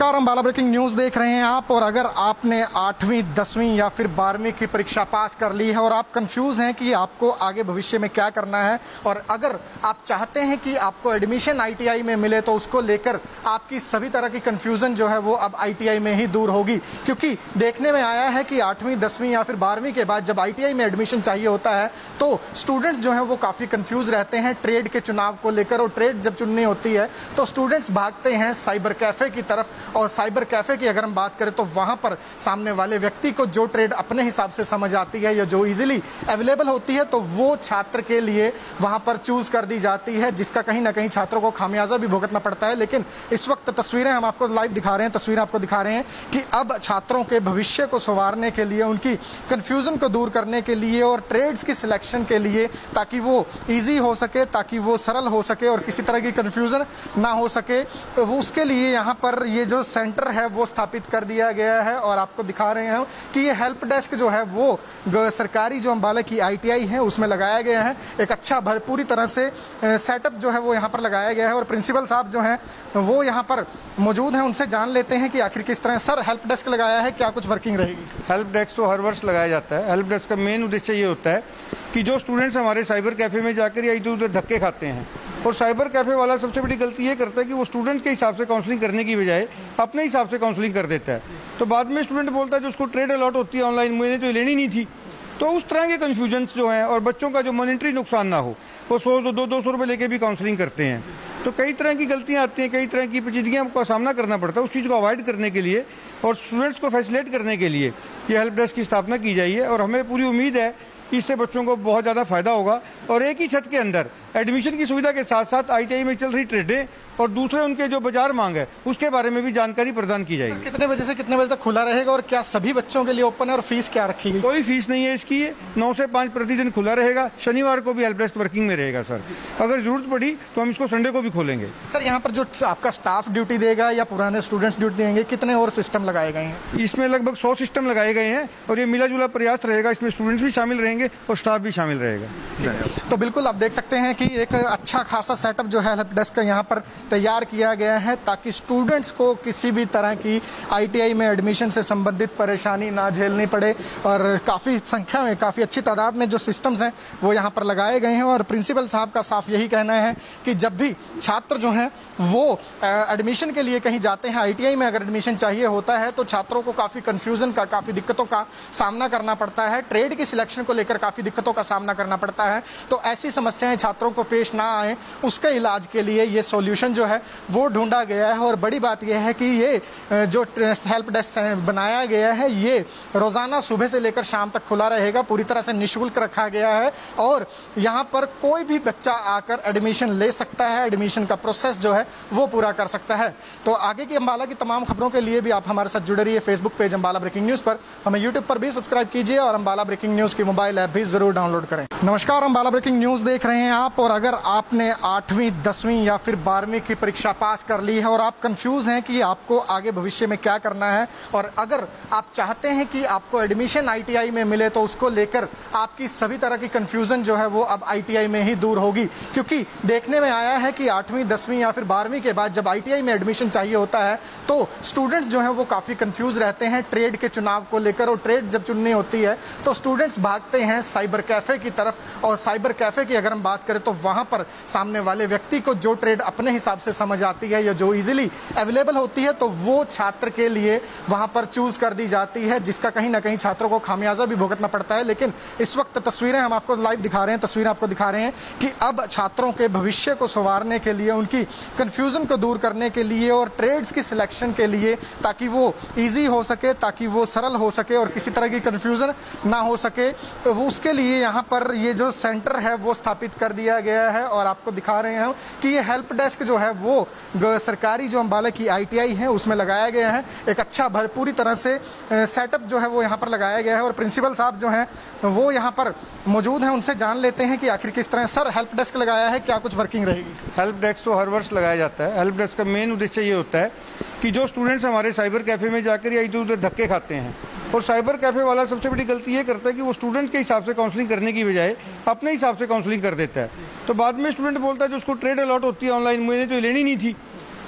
नमस्कार, Ambala breaking news देख रहे हैं आप। और अगर आपने 8वीं 10वीं या फिर 12वीं की परीक्षा पास कर ली है और आप कंफ्यूज हैं कि आपको आगे भविष्य में क्या करना है, और अगर आप चाहते हैं कि आपको एडमिशन आईटीआई में मिले, तो उसको लेकर आपकी सभी तरह की कंफ्यूजन जो है वो अब आईटीआई में ही दूर होगी। क्योंकि देखने में आया है कि 8वीं 10वीं या फिर 12वीं के बाद जब आईटीआई में एडमिशन चाहिए होता है तो स्टूडेंट्स जो है वो काफी कंफ्यूज रहते हैं ट्रेड के चुनाव को लेकर। और ट्रेड जब चुननी होती है तो स्टूडेंट्स भागते हैं साइबर कैफे की तरफ। और साइबर कैफे की अगर हम बात करें तो वहां पर सामने वाले व्यक्ति को जो ट्रेड अपने हिसाब से समझ आती है या जो इजीली अवेलेबल होती है, तो वो छात्र के लिए वहां पर चूज कर दी जाती है, जिसका कहीं ना कहीं छात्रों को खामियाजा भी भुगतना पड़ता है। लेकिन इस वक्त तस्वीरें हम आपको लाइव दिखा रहे हैं, तस्वीरें आपको दिखा रहे हैं कि अब छात्रों के भविष्य को संवारने के लिए, उनकी कंफ्यूजन को दूर करने के लिए और ट्रेड्स की सिलेक्शन के लिए, ताकि वो ईजी हो सके, ताकि वो सरल हो सके और किसी तरह की कंफ्यूजन ना हो सके, वो उसके लिए यहाँ पर ये जो सेंटर है वो स्थापित कर दिया गया है। और आपको दिखा रहे हैं कि ये हेल्प डेस्क जो है वो सरकारी जो अम्बाला की आईटीआई है उसमें लगाया गया है। एक अच्छा पूरी तरह से सेटअप जो है वो यहाँ पर लगाया गया है। और प्रिंसिपल साहब जो हैं वो यहाँ पर मौजूद हैं, उनसे जान लेते हैं कि आखिर किस तरह। सर, हेल्प डेस्क लगाया है, क्या कुछ वर्किंग रहेगी? हेल्प डेस्क तो हर वर्ष लगाया जाता है। हेल्प डेस्क का मेन उद्देश्य ये होता है कि जो स्टूडेंट्स हमारे साइबर कैफे में जाकर या इधर उधर धक्के खाते हैं, और साइबर कैफे वाला सबसे बड़ी गलती ये करता है कि वो स्टूडेंट के हिसाब से काउंसलिंग करने की बजाय अपने हिसाब से काउंसलिंग कर देता है। तो बाद में स्टूडेंट बोलता है जो उसको ट्रेड अलॉट होती है ऑनलाइन, मैंने तो लेनी नहीं थी। तो उस तरह के कन्फ्यूजन्स जो हैं, और बच्चों का जो मॉनिटरी नुकसान ना हो, वो 100-200 रुपये लेके भी काउंसलिंग करते हैं। तो कई तरह की गलतियां आती हैं, कई तरह की पेचीदगियां का सामना करना पड़ता है। उस चीज़ को अवॉइड करने के लिए और स्टूडेंट्स को फैसिलिटेट करने के लिए ये हेल्प डेस्क की स्थापना की जाए है। और हमें पूरी उम्मीद है कि इससे बच्चों को बहुत ज़्यादा फायदा होगा। और एक ही छत के अंदर एडमिशन की सुविधा के साथ साथ आईटीआई में चल रही ट्रेडें और दूसरे उनके जो बाजार मांग है उसके बारे में भी जानकारी प्रदान की जाएगी। कितने बजे से कितने बजे तक खुला रहेगा और क्या सभी बच्चों के लिए ओपन है, और फीस क्या रखी गई? कोई फीस नहीं है इसकी, 9 से 5 प्रतिदिन खुला रहेगा। शनिवार को भी हेल्प डेस्क वर्किंग में रहेगा सर। अगर जरूरत पड़ी तो हम इसको संडे को भी खोलेंगे। सर, यहाँ पर जो आपका स्टाफ ड्यूटी देगा या पुराने स्टूडेंट्स ड्यूटी देंगे, कितने और सिस्टम लगाए गए हैं? इसमें लगभग 100 सिस्टम लगाए गए हैं और ये मिला जुला प्रयास रहेगा। इसमें स्टूडेंट्स भी शामिल रहेंगे और स्टाफ भी शामिल रहेगा। तो बिल्कुल आप देख सकते हैं कि एक अच्छा खासा सेटअप जो है हेल्प डेस्क का यहाँ पर तैयार किया गया है, ताकि स्टूडेंट्स को किसी भी तरह की आईटीआई में एडमिशन से संबंधित परेशानी ना झेलनी पड़े। और काफ़ी संख्या में, काफ़ी अच्छी तादाद में जो सिस्टम्स हैं वो यहाँ पर लगाए गए हैं। और प्रिंसिपल साहब का साफ यही कहना है कि जब भी छात्र जो हैं वो एडमिशन के लिए कहीं जाते हैं, आईटीआई में अगर एडमिशन चाहिए होता है, तो छात्रों को काफ़ी कन्फ्यूजन का, काफ़ी दिक्कतों का सामना करना पड़ता है। ट्रेड की सिलेक्शन को लेकर काफ़ी दिक्कतों का सामना करना पड़ता है। तो ऐसी समस्याएं छात्रों को पेश ना आए, उसके इलाज के लिए ये सॉल्यूशन जो है वो ढूंढा गया है। और बड़ी बात यह है कि ये जो हेल्प डेस्क बनाया गया है ये रोजाना सुबह से लेकर शाम तक खुला रहेगा, पूरी तरह से निःशुल्क रखा गया है। और यहाँ पर कोई भी बच्चा आकर एडमिशन ले सकता है, एडमिशन का प्रोसेस जो है वो पूरा कर सकता है। तो आगे की अम्बाला की तमाम खबरों के लिए भी आप हमारे साथ जुड़े रहिए Facebook page Ambala breaking news पर। हमें यूट्यूब पर भी सब्सक्राइब कीजिए और अम्बाला ब्रेकिंग न्यूज की मोबाइल ऐप भी जरूर डाउनलोड करें। नमस्कार, अम्बाला ब्रेकिंग न्यूज देख रहे हैं आप। और अगर आपने 8वीं 10वीं या फिर 12वीं की परीक्षा पास कर ली है और आप कंफ्यूज हैं कि आपको आगे भविष्य में क्या करना है, और अगर आप चाहते हैं कि आपको एडमिशन आईटीआई में मिले, तो उसको लेकर आपकी सभी तरह की कंफ्यूजन जो है वो अब आईटीआई में ही दूर होगी। क्योंकि देखने में आया है कि 8वीं 10वीं या फिर 12वीं के बाद जब आईटीआई में एडमिशन चाहिए होता है तो स्टूडेंट्स जो है वो काफी कंफ्यूज रहते हैं ट्रेड के चुनाव को लेकर। और ट्रेड जब चुननी होती है तो स्टूडेंट्स भागते हैं साइबर कैफे की तरफ। और साइबर कैफे की अगर हम बात करें तो वहां पर सामने वाले व्यक्ति को जो ट्रेड अपने हिसाब से समझ आती है या जो इजीली अवेलेबल होती है, तो वो छात्र के लिए वहां पर चूज कर दी जाती है, जिसका कहीं ना कहीं छात्रों को खामियाजा भी भुगतना पड़ता है। लेकिन इस वक्त तस्वीरें हम आपको लाइव दिखा रहे हैं, तस्वीरें आपको दिखा रहे हैं कि अब छात्रों के भविष्य को संवारने के लिए, उनकी कंफ्यूजन को दूर करने के लिए और ट्रेड्स की सिलेक्शन के लिए, ताकि वो ईजी हो सके, ताकि वो सरल हो सके और किसी तरह की कंफ्यूजन ना हो सके, वो उसके लिए यहाँ पर ये जो सेंटर है वो स्थापित कर दिया गया है। और आपको दिखा रहे हैं कि ये हेल्प डेस्क जो है वो सरकारी जो अम्बाला की आईटीआई है उसमें लगाया गया है। एक अच्छा पूरी तरह से सेटअप जो है वो यहाँ पर लगाया गया है। और प्रिंसिपल साहब जो हैं वो यहाँ पर मौजूद हैं, उनसे जान लेते हैं कि आखिर किस तरह। सर, हेल्प डेस्क लगाया है, क्या कुछ वर्किंग रहेगी? हेल्प डेस्क तो हर वर्ष लगाया जाता है। हेल्प डेस्क का मेन उद्देश्य ये होता है कि जो स्टूडेंट्स हमारे साइबर कैफे में जाकर या इधर उधर धक्के खाते हैं, और साइबर कैफे वाला सबसे बड़ी गलती ये करता है कि वो स्टूडेंट के हिसाब से काउंसलिंग करने की बजाय अपने हिसाब से काउंसलिंग कर देता है। तो बाद में स्टूडेंट बोलता है जो उसको ट्रेड अलॉट होती है ऑनलाइन, मैंने तो लेनी नहीं थी।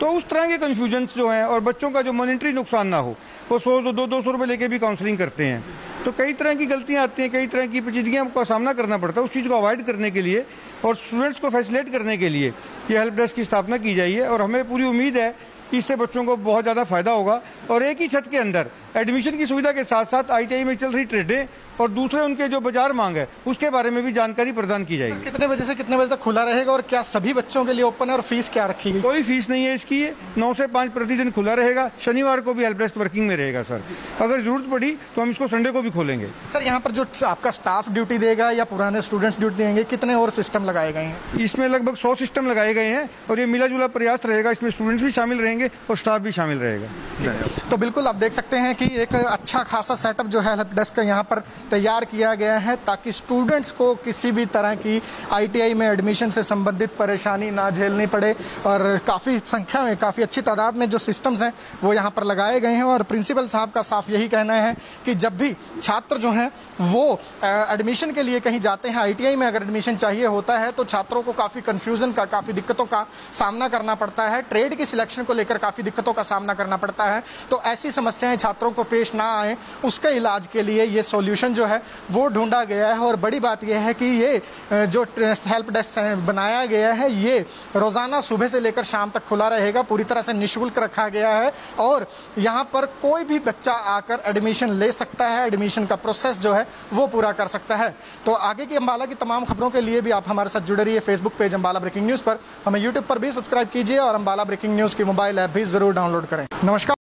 तो उस तरह के कन्फ्यूजन जो हैं और बच्चों का जो मॉनिटरी नुकसान ना हो, वो 100-200 रुपये लेके भी काउंसलिंग करते हैं। तो कई तरह की गलतियां आती हैं, कई तरह की पेचीदगियों का सामना करना पड़ता है। उस चीज़ को अवॉइड करने के लिए और स्टूडेंट्स को फैसिलिटेट करने के लिए ये हेल्प डेस्क की स्थापना की जाए और हमें पूरी उम्मीद है कि इससे बच्चों को बहुत ज़्यादा फायदा होगा। और एक ही छत के अंदर एडमिशन की सुविधा के साथ साथ ITI में चल रही ट्रेडें और दूसरे उनके जो बाजार मांग है उसके बारे में भी जानकारी प्रदान की जाएगी। कितने बजे से कितने बजे तक खुला रहेगा और क्या सभी बच्चों के लिए ओपन है और फीस क्या रखी गई? कोई फीस नहीं है इसकी, 9 से 5 प्रतिदिन खुला रहेगा। शनिवार को भी हेल्प डेस्क वर्किंग में रहेगा सर। अगर जरूरत पड़ी तो हम इसको संडे को भी खोलेंगे। सर यहाँ पर जो आपका स्टाफ ड्यूटी देगा या पुराने स्टूडेंट्स ड्यूटी देंगे, कितने और सिस्टम लगाए गए हैं? इसमें लगभग 100 सिस्टम लगाए गए हैं और ये मिला जुला प्रयास रहेगा। इसमें स्टूडेंट्स भी शामिल रहेंगे और स्टाफ भी शामिल रहेगा। तो बिल्कुल आप देख सकते हैं कि एक अच्छा खासा सेटअप जो है हेल्प डेस्क का यहाँ पर तैयार किया गया है ताकि स्टूडेंट्स को किसी भी तरह की ITI में एडमिशन से संबंधित परेशानी ना झेलनी पड़े। और काफ़ी संख्या में, काफ़ी अच्छी तादाद में जो सिस्टम्स हैं वो यहाँ पर लगाए गए हैं। और प्रिंसिपल साहब का साफ यही कहना है कि जब भी छात्र जो हैं वो एडमिशन के लिए कहीं जाते हैं, ITI में अगर एडमिशन चाहिए होता है तो छात्रों को काफ़ी कन्फ्यूज़न का, काफ़ी दिक्कतों का सामना करना पड़ता है। ट्रेड की सिलेक्शन को लेकर काफ़ी दिक्कतों का सामना करना पड़ता है। तो ऐसी समस्याएं छात्रों को पेश ना आए, उसके इलाज के लिए ये सॉल्यूशन जो है वो ढूंढा गया है। और बड़ी बात यह है कि ये जो हेल्प डेस्क बनाया गया है ये रोजाना सुबह से लेकर शाम तक खुला रहेगा, पूरी तरह से निःशुल्क रखा गया है और यहाँ पर कोई भी बच्चा आकर एडमिशन ले सकता है, एडमिशन का प्रोसेस जो है वो पूरा कर सकता है। तो आगे की अंबाला की तमाम खबरों के लिए भी आप हमारे साथ जुड़े रहिए Facebook page Ambala breaking news पर, हमें यूट्यूब पर भी सब्सक्राइब कीजिए और अंबाला ब्रेकिंग न्यूज़ की मोबाइल ऐप भी जरूर डाउनलोड करें। नमस्कार।